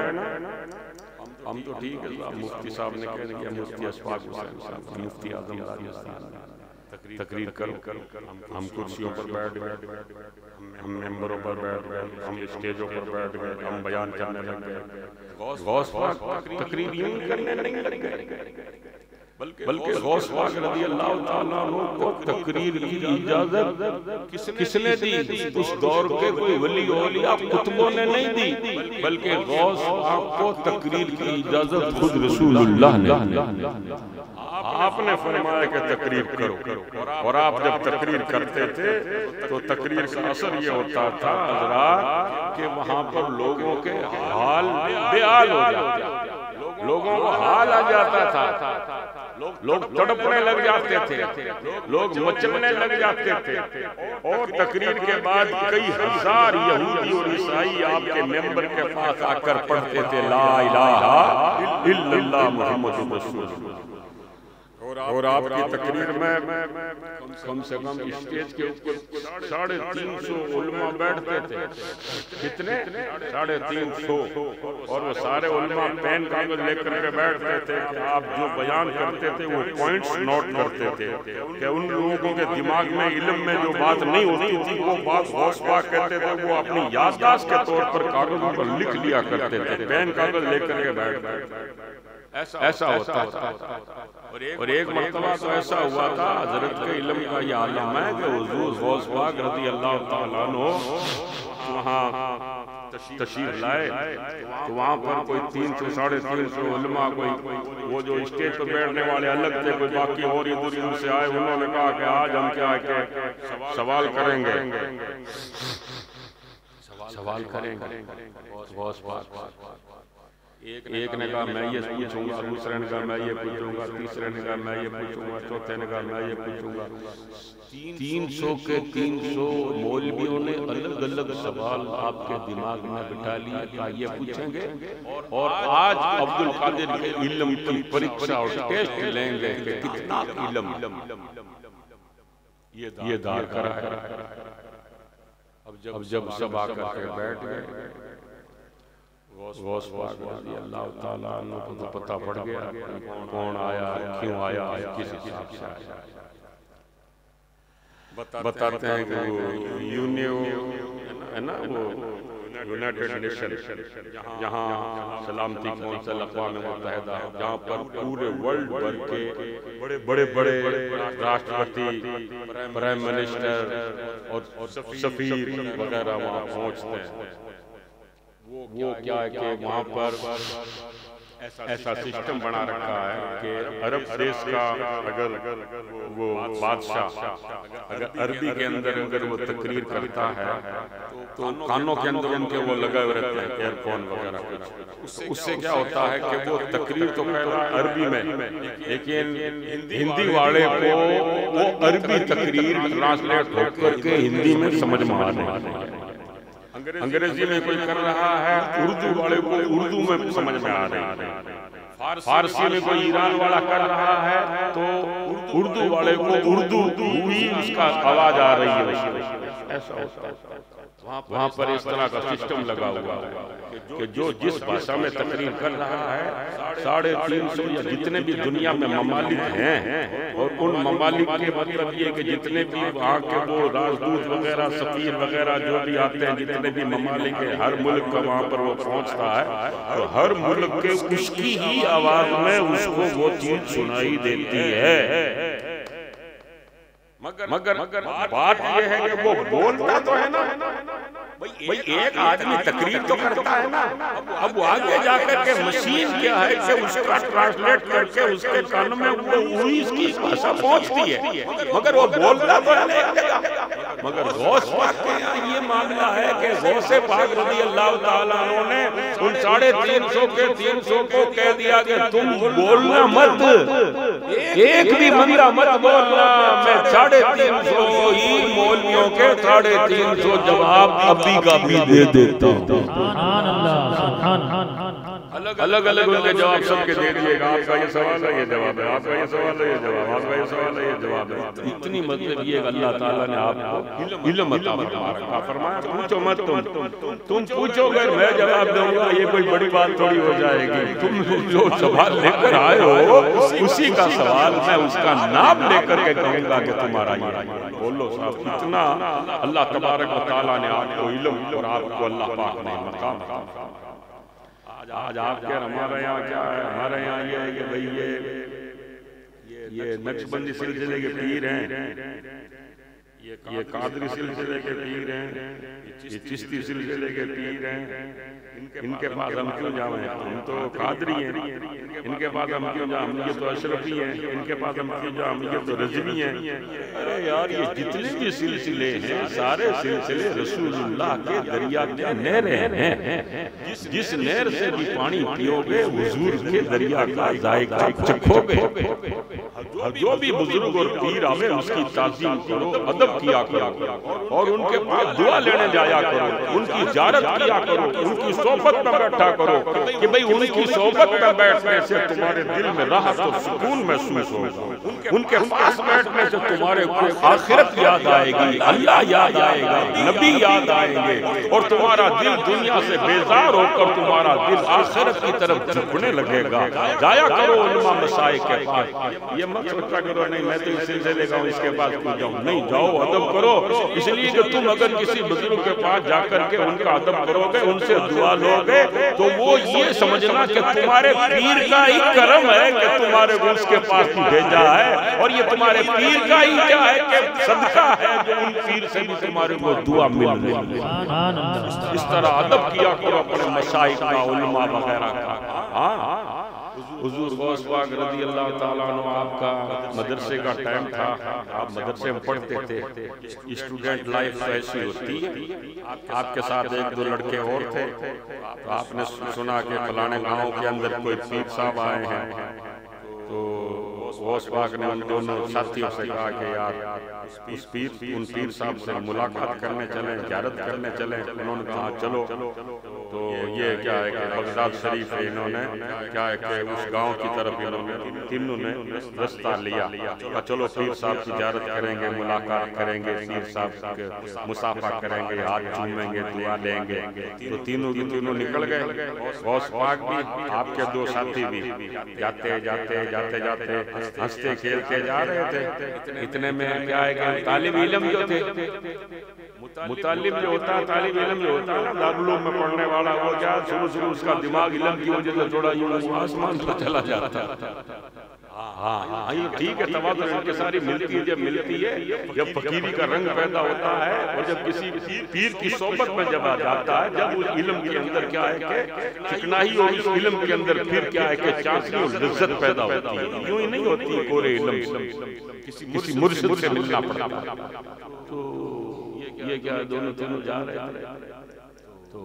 हम तो ठीक है साहब, मुफ्ती साहब ने कह दिया, मुफ्ती अशफाक हुसैन साहब, मुफ्ती आज़म राजस्थान, तकरीर करो, हम कुर्सियों पर बैठ गए, हम मेंबरों पर बैठ गए, हम स्टेजों पर बैठ गए, हम बयान करने लग गए। गौस पाक तकरीर यूं करने नहीं लग गए, बल्कि गौस पाक रज़ी अल्लाह ताला अन्हु को तकरीर की इजाजत किसने दी? उस दौर के कोई वली औलिया कुतुबों ने नहीं दी, बल्कि गौस पाक को तकरीर की इजाजत खुद रसूलुल्लाह ने। आपने फरमाया कि तकरीर करो, और आप जब तकरीर करते थे तो तकरीर का असर ये होता था हज़रात कि वहाँ पर लोगों के हाल बेहाल हो जाते, लोगों को हाल आ जाता था, लोग तड़पने लग जाते थे, लोग मचलने लग जाते थे। और तकरीर के बाद कई हजार यहूदी और ईसाई आपके मेंबर के पास आकर पढ़ते थे ला इलाहा इल्लल्लाह मुहम्मदुर रसूलुल्लाह। और आपकी तकरीर में कम से कम स्टेज के ऊपर 350 उलमा बैठते थे। कितने? 350। और वो सारे उलमा पेन कागज लेकर के बैठते थे कि आप जो बयान करते थे वो पॉइंट्स नोट करते थे कि उन लोगों के दिमाग में इल्म में जो बात नहीं होती थी वो बात गौस पाक कहते थे, वो अपनी याददाश्त के तौर पर कागजों पर लिख लिया करते थे, पेन कागज लेकर के बैठ ऐसा होता था। और एक मरतबा तो ऐसा हुआ था, हजरत के इल्म का ये आलम है कि हुजूर गौस पाक रज़ी अल्लाह ताला अन्हु वहाँ तशरीफ लाए, तो वहाँ पर कोई 300 साढ़े 300 उलमा, कोई वो जो स्टेज पर बैठने वाले अलग थे, कोई बाकी और इधर उधर से आए। उन्होंने कहा कि आज हम क्या के सवाल करेंगे, सवाल करेंगे। गौस पाक एक ने कहा मैं ये पूछूंगा, दूसरे ने कहा मैं ये पूछूंगा, तीसरे ने कहा मैं ये पूछूंगा, चौथे ने कहा मैं ये पूछूंगा। 300 के 300 मौलवियों ने अलग अलग सवाल आपके दिमाग में बिठा लिए, कहा ये पूछेंगे और आज अब्दुल कादिर के इल्म की परीक्षा और टेस्ट लेंगे कि कितना इल्म ये दार करा है। अब जब सब आकर के बैठ गए, गौस पाक रज़ी अल्लाह ताला अन्हु को तो पता पड़ गया कौन आया, क्यों आया, किस हिसाब से आया। बताते हैं कि वो यूनियो है ना, वो यूनाइटेड नेशन, जहाँ सलामती कौंसिल अक़वाम मुत्तहिदा, जहाँ पर पूरे वर्ल्ड भर के बड़े बड़े राष्ट्रपति, प्राइम मिनिस्टर और सफीर वगैरह वहाँ पहुँचते हैं। वो क्या है कि वहाँ पर ऐसा सिस्टम बना रखा है कि अरब देश का अगर वो बादशाह अगर अरबी के अंदर अगर वो तकरीर करता है तो कानों के अंदर उनके वो लगे हुए रहते हैं एयरफोन वगैरह कुछ। उससे क्या होता है कि वो तकरीर तो कह रहा है अरबी में, लेकिन हिंदी वाले को वो अरबी तकरीर ट्रांसलेट होकर के हिंदी में समझ में आ रही है। अंग्रेजी में कोई कर रहा है, उर्दू वाले को उर्दू में समझ में आ रही है। फारसी में कोई ईरान वाला कर रहा है तो उर्दू वाले को उर्दू ही उसका आवाज आ रही है, ऐसा होता है। वहाँ पर इस तरह का सिस्टम लगा हुआ है कि जो जिस भाषा में तकरीर कर रहा है 350 या जितने भी दुनिया में ममालिक हैं, और उन ममालिक के मतलब ये कि जितने भी वहाँ के वो राजदूत वगैरह सफीर वगैरह जो भी आते हैं, जितने भी ममालिक हैं, हर मुल्क का वहाँ पर वो पहुँचता है तो हर मुल्क के उसकी ही आवाज में उसको वो चीज सुनाई देती है। मगर बात यह है कि वो बोलता तो है ना भाई, एक आदमी तकरीर तो करता है ना। अब आगे जाकर के मशीन क्या है कि उसका ट्रांसलेट करके उसके कान में वो वही उसकी भाषा पहुंचती है, मगर वो बोलता तो है ना। मगर गौस पाक के यहाँ ये मामला है कि गौसे पाक रज़ी अल्लाह ताला अन्हु ने उन 350 के 300 को कह दिया कि तुम बोलना मत, एक भी बंदा मत बोलना, मैं 350 ही मौलवियों के 350 जवाब अभी का भी दे देता हूँ। अलग अलग उनके जवाब सबके दे दिएगा। आपका ये सवाल है, ये जवाब है, आपका ये सवाल है, ये जवाब, आपका ये सवाल है, ये जवाब है। इतनी मतलब ये अल्लाह ताला ने आपको इल्म अता फरमाया, पूछो मत, तुम पूछोगे मैं जवाब दूंगा, ये कोई बड़ी बात थोड़ी हो जाएगी। तुम जो सवाल लेकर आए हो उसी का सवाल मैं उसका नाम लेकर के कहूंगा कि तुम्हारा ये बोलो साहब। इतना अल्लाह तबारक व तआला ने आपको इल्म और आपको अल्लाह पाक ने मकाम। आज आपके हमारे यहाँ क्या है, हमारे यहाँ ये है कि भाई ये नक्शबंदी सिलसिले के पीर हैं, ये कादरी सिलसिले के पीर हैं, ये चिश्ती सिलसिले के पीर हैं। इनके पास हम क्यों जाएं, हम तो कादरी हैं। इनके पास हम क्यों जाएं, हम ये तो अशरफी हैं। इनके पास हम क्यों जाएं, हम ये तो रज़वी हैं। अरे यार ये जितने भी सिलसिले हैं सारे सिलसिले रसूलुल्लाह के दरिया के नहरें हैं। जिस नहर से भी पानी पियोगे हुजूर के दरिया का जायका चखोगे। जो भी बुजुर्ग और पीर आवे उसकी ताज़ीम करो, अदब किया करो और उनके पास दुआ लेने जाया करो, उनकी ज़ियारत किया करो, उनकी सोबत में बैठा करो कि भाई उनकी सोबत में बैठने से तुम्हारे दिल में राहत और सुकून महसूस होगा। उनके पास बैठने से तुम्हारे को आखिरत याद आएगी, अल्लाह याद आएगा, नबी याद आएंगे और तुम्हारा दिल दुनिया से बेजार होकर तुम्हारा दिल आखिरत की तरफ झुकने लगेगा। जाया करो उलमा मसाइख के पास। ये मत सोचा करो नहीं मैं तो इस सिलसिले का हूं इसके पास क्यों जाऊं, नहीं जाओ, अदब करो। इसलिए कि तुम अगर किसी बुजुर्ग के पास जाकर के उनका अदब करोगे, उनसे दुआ लोगे तो वो ये समझना कि तुम्हारे पीर का ही करम है कि तुम्हारे को उसके पास भेजा है, और ये तुम्हारे पीर का ही क्या है कि सदका है जो उन पीर से भी तुम्हारे को दुआ मिल रही है। इस तरह अदब किया करो अपने मशाइख का, उलमा वगैरह का। हाँ हुजूर गौस पाक रज़ी अल्लाह ताला अन्हु आपका मदरसे का टाइम था, आप मदरसे में पढ़ते थे। स्टूडेंट लाइफ ऐसी होती है। आपके साथ एक दो लड़के और थे तो आपने सुना कि फलाने गांव के अंदर कोई पीर साहब आए हैं, तो गौस पाक ने उन दोनों साथियों से कहा कि यार उन पीर साहब से मुलाकात करने चलें, ज़ियारत करने चलें। उन्होंने कहा चलो। तो ये क्या है कि बगदाद शरीफ है, इन्होंने क्या है कि उस गांव की तरफ इन्होंने तीनों ने रास्ता लिया। चलो पीर साहब की ज़ियारत करेंगे, मुलाकात करेंगे, पीर साहब के मुसाफा करेंगे, हाथ चूमेंगे, दुआ लेंगे। तो तीनों की तीनों निकल गए। गौस पाक भी आपके दो साथी भी जाते जाते जाते जाते हंसते खेलते जा रहे थे। इतने में क्या है कि तालिब इल्म जो थे, मुतालिब जो होता है, तालिब इल्म जो होता है ना दारुल उलूम में पढ़ने वाला, वो क्या शुरू उसका दिमाग इल्म की वजह से थोड़ा यूं आसमान पर चला जाता है। हाँ ये ठीक है, तवाज़ुन इनके सारी मिलती है। जब मिलती है, जब फकीरी का रंग पैदा होता है और जब किसी पीर की सोबत में जब आ जाता है, जब उस इल्म के अंदर क्या है कि चिकनाई और उस इल्म के अंदर फिर क्या है कि चांसनी और लज्जत पैदा होती है। यूं ही नहीं होती कोरे इल्म, किसी मुर्शिद से मिलना पड़ता है। तो ये क्या दोनों तीनों जा रहे थे, तो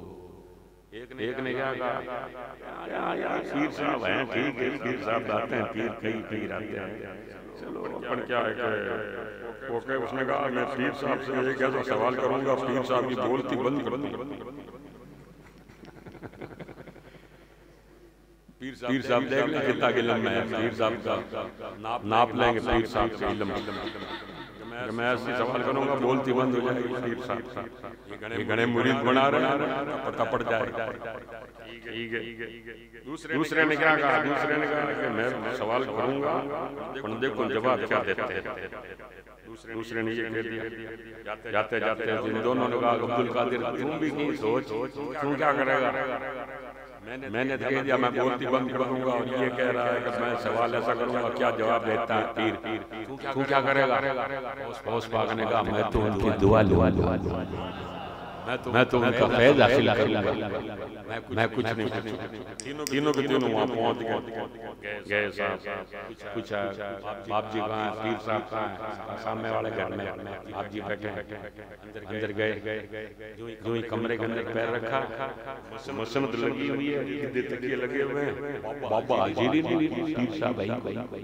एक ने क्या कहा, यार पीर साहब हैं, ठीक है पीर साहब आते हैं, पीर कई आते हैं, चलो अपन क्या है कि ओके। उसने कहा मैं पीर साहब से एक ऐसा सवाल करूंगा, पीर साहब की बोलती बंद कर दूंगा। पीर साहब देख लें कितना इल्म में है, पीर साहब का नाप लेंगे पीर साहब से इल्म। मैं ऐसे सवाल करूंगा बोलती बंद हो जाएगी पीर साहब, ये घने मुरीद बना रहे हैं, पता पड़ जाएगा। ठीक है। दूसरे ने क्या कहा? दूसरे ने कहा कि मैं सवाल करूंगा, पंडे को जवाब क्या देते हैं। दूसरे ने ये कह दिया, जाते जाते जिन दोनों ने कहा अब्दुल कादिर तुम भी की सोच, तू क्या करेगा? मैंने कह दिया मैं बोलती बंद कर दूंगा, और ये कह रहा है कि मैं सवाल ऐसा करूंगा क्या जवाब देता है पीर, तू क्या करेगा? गौस पाक ने कहा मैं तो उनकी दुआ लूंगा, मैं तो उनका फैज़ हासिल करूंगा, मैं कुछ नहीं पूछूंगा। तीनों के तीनों वहाँ पहुँच गए। साहब पूछा बाप जी कहाँ हैं? पीर साहब कहाँ हैं? सामने वाले घर में आप जी बैठे हैं। अंदर गए, जो ही कमरे के अंदर पैर रखा, मसनद लगी हुई है, तकिए लगे हुए हैं, बाबा हाजिर ही नहीं, पीर साहब भाई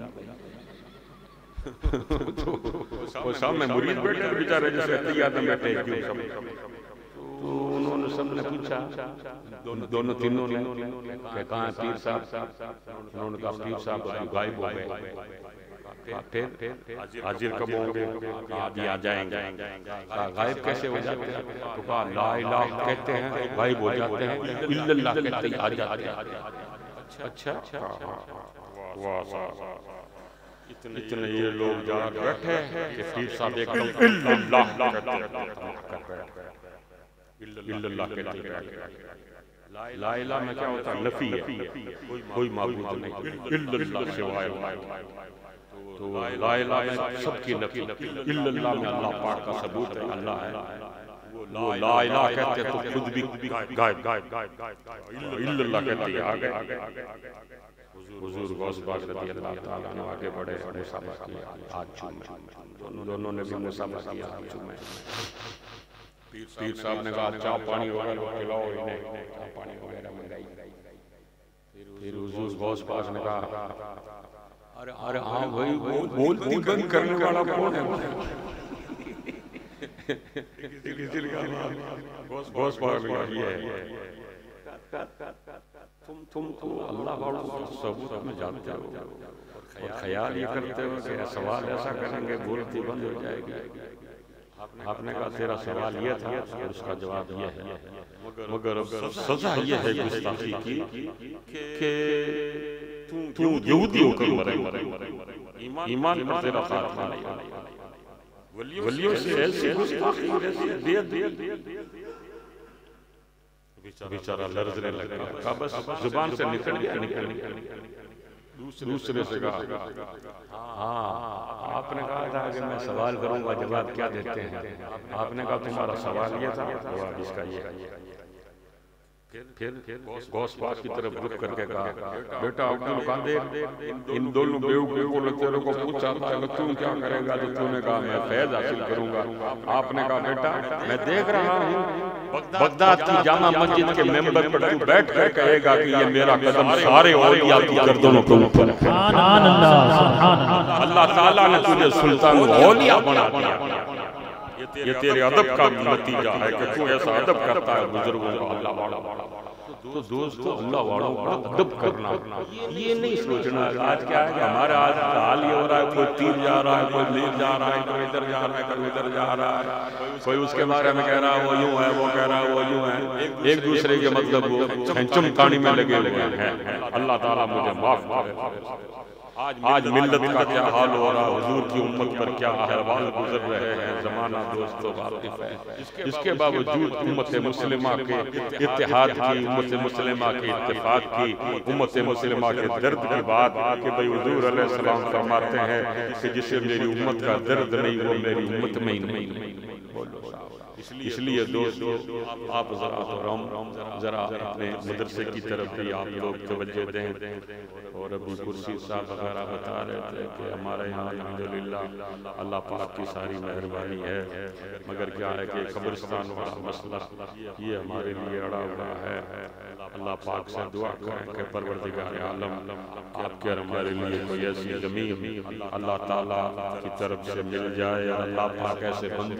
तो सामने मुरीद बैठे बेचारे जैसे तैयार बैठे। तो उन्होंने सबने पूछा, दोनों तीनों ने कहा पीर साहब, उन्होंने कहा पीर साहब गायब हो गए। फिर हाजिर कब होंगे? अभी आ जाएंगे। गायब कैसे हो जाते हैं? तो कहा ला इलाहा कहते हैं गायब हो जाते हैं, इल्लल्लाह कहते हैं आ जाते हैं। अच्छा वाह, इतने ये लोग जहाँ बैठे कि पीर साहब एकदम इल्लल्लाह कहते हैं, इल्लल्लाह कहते हैं। ला इलाहा में क्या होता है? नफी है, कोई माबूद नहीं, इल्लल्लाह सिवाय। तो ला इलाहा में सबकी नफी, इल्लल्लाह में अल्लाह पाक का सबूत है, अल्लाह है। वो ला इलाहा कहते हैं तो खुद भी गायब, इल्लल्लाह कहते हैं आ गए। हुजूर गौस पाक रज़ी अल्लाह ताला अन्हु आगे बढ़े, मुसाफा किया, हाथ चूमे, दोनों ने भी मुसाफा किया, हाथ चूमे। पीर साहब ने कहा चाय पानी वगैरह खिलाओ इन्हें, चाय पानी वगैरह मंगाई। फिर हुजूर गौस पाक ने कहा अरे हाँ भाई बोलती बंद करने वाला कौन है? गौस पाक ने कहा ये है। तुम तो अल्लाह वालों को सबूत में जानते हो और ख्याल ये करते हो कि सवाल ऐसा करेंगे बोलती बंद हो जाएगी। आपने कहा तेरा सवाल ये था और उसका जवाब ये है, मगर सजा ये है गुस्ताखी की कि तू यहूदी होकर मरे, ईमान पर तेरा खात्मा नहीं। वलियों से ऐसी गुस्ताखी बेचारा लर्जने लगा, बस जुबान से निकल गया। दूसरे से कहा हाँ आपने कहा था कि मैं सवाल करूंगा जवाब क्या देते हैं? आपने कहा तुम्हारा सवाल ये था, जवाब इसका ये है। फिर गौस पाक की तरफ रुख करके कहा बेटा अब्दुल कादिर, इन दोनों बेवकूफों ने तेरे को पूछा था कि तू क्या करेगा, तो तूने कहा मैं फैज हासिल करूंगा। आपने कहा बेटा मैं देख रहा हूँ बगदाद की जामा मस्जिद के मेंबर पर तू बैठ कर कहेगा कि ये मेरा कदम सारे औलिया की गर्दनों के ऊपर है। अल्लाह ताला ने तुझे सुल्तान औलिया बना दिया। ये तेरे अदब का नतीजा है कि तू ऐसा अदब करता है बुजुर्गों का, अल्लाह वालों। तो दोस्तों अल्लाह वालों का अदब करना, ये नहीं सोचना आज क्या है। हमारा आज हाल ये हो रहा है, कोई तीर जा रहा है, कोई लीर जा रहा है, कोई इधर जा रहा है, कोई इधर जा रहा है, कोई उसके बारे में कह रहा है वो यूं है, वो कह रहा है वो यूं है, एक दूसरे के मतलब वो चमकानी में लगे हुए हैं। अल्लाह ताला मुझे माफ करे। आज मिल्लत का क्या हाल हो रहा है, हुजूर की उम्मत पर क्या अहवाल गुजर रहे हैं, जमाना दोस्तों वाकिफ है। इसके बावजूद उम्मत मुस्लिमा के इत्तेहाद की, उम्मत मुस्लिमा के इत्तेफाक की, उम्मत मुस्लिमा के दर्द की बात कि भाई हुजूर अलैहिस्सलाम फरमाते हैं कि जिसे मेरी उम्मत का दर्द नहीं वो मेरी उम्मत में ही नहीं। इसलिए दोस्तों आप जरा अपने मदरसे की तरफ भी आप लोग तवज्जो दें। और अभी कुर्सी साहब वगैरह बता रहे थे कि हमारे यहाँ अल्हम्दुलिल्लाह अल्लाह पाक की सारी मेहरबानी है, मगर क्या है कि कब्रिस्तान वाला मसला ये हमारे लिए अड़ा हुआ है। अल्लाह पाक से दुआ करें कि परवरदिगार आलम आपके और हमारे लिए कोई ऐसी ज़मीन अल्लाह ताला की तरफ से मिल जाए, अल्लाह पाक ऐसे बंदों को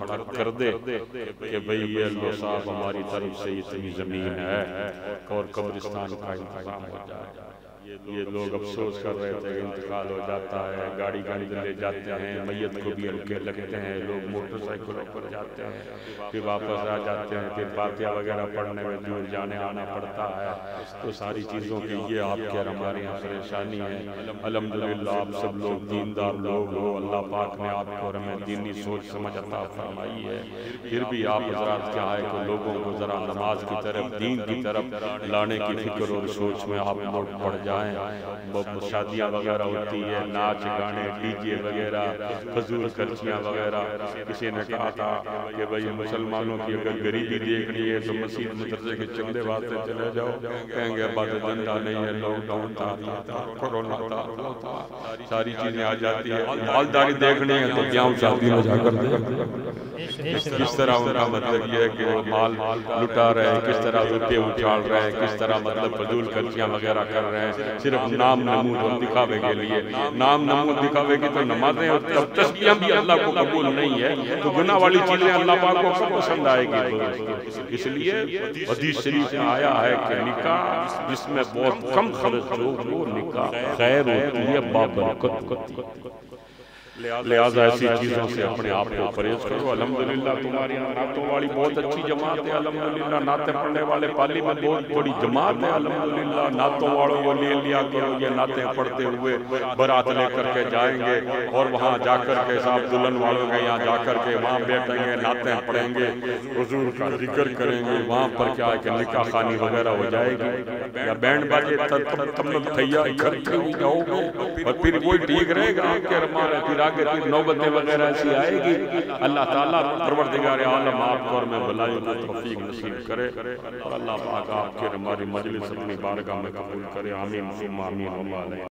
खड़ा कर दे कि भाई ये अल्लाह साहब हमारी तरफ से इतनी जमीन है और कब्रिस्तान का इंतजाम हो जाए। ये लोग अफसोस कर रहे थे, इंतकाल हो जाता है, गाड़ी ले जाते हैं, मैयत को भी रुके लगते हैं, लोग मोटरसाइकिलों पर जाते हैं, फिर वापस आ जाते हैं, फिर फातिहा वगैरह पढ़ने में दूर जाने आना पड़ता है। तो सारी चीज़ों की ये आपके और हमारे यहाँ परेशानी है। अल्हम्दुलिल्लाह आप सब लोग दीनदार लोग हो, अल्लाह पाक ने आपको और हमें दीनी सोच समझ अता फरमाई है। फिर भी आप हज़रात क्या है कि लोगों को ज़रा नमाज की तरफ, दीन की तरफ लाने की फिक्र और सोच में आप लोग पड़ जाएं। शादियाँ वगैरह होती है, नाच गाने, डीजे वगैरह, फजूल खर्चियाँ वगैरह। किसी ने कहा था कि भाई मुसलमानों की अगर गरीबी देखनी है तो मस्जिद मदरसे के चंदे वास्ते चले जाओ, कहेंगे अब धंधा नहीं है, लॉकडाउन था, कोरोना था, सारी चीजें आ जाती है। मालदारी देखनी है तो ब्याह शादी में जाकर किस तरह उनका मतलब ये है कि वो माल लुटा रहे हैं, किस तरह रुपये उछाल रहे हैं, किस तरह मतलब फजूल खर्चियाँ वगैरह कर रहे हैं सिर्फ नाम नमूद और दिखावे के लिए। नाम नमूद दिखावे की तो नमाजें और तस्बीहां भी अल्लाह को कबूल नहीं है, तो गुनाह वाली चीजें अल्लाह पाक को कब पसंद आएगी। इसलिए हदीस शरीफ में आया है कि निकाह जिसमें बहुत कम खर्च हो वो निकाह खैर होती है, बाबरकत। लिहाजा ऐसी चीजों से अपने आप को परहेज करो। अल्हम्दुलिल्लाह तुम्हारी यहाँ नातों वाली बहुत अच्छी जमात है, अल्हम्दुलिल्लाह नाते पढ़ने वाले पाली में बहुत बड़ी जमात है, अल्हम्दुलिल्लाह नातों वालों को ले लिया करो। ये नाते पढ़ते हुए बारात लेकर के जाएंगे और वहाँ जाकर के साहब दुल्हन वालों के यहाँ जाकर के वहाँ बैठेंगे, नाते पढ़ेंगे, हुजूर का जिक्र करेंगे। वहाँ पर क्या है कि निकाह खानी वगैरह हो जाएगी या बैंड बाजे तब तैयार इकट्ठे हो जाओगे और फिर वही ठीक रहेगा आपके रमान। फिर आगे फिर नौबतें वगैरह ऐसी आएगी। अल्लाह ताला परवरदिगार आलम आपको और मैं भलाई को तौफीक नसीब करे और अल्लाह पाक आपके हमारी मजलिस अपनी बारगाह में कबूल करे। आमीन आमीन।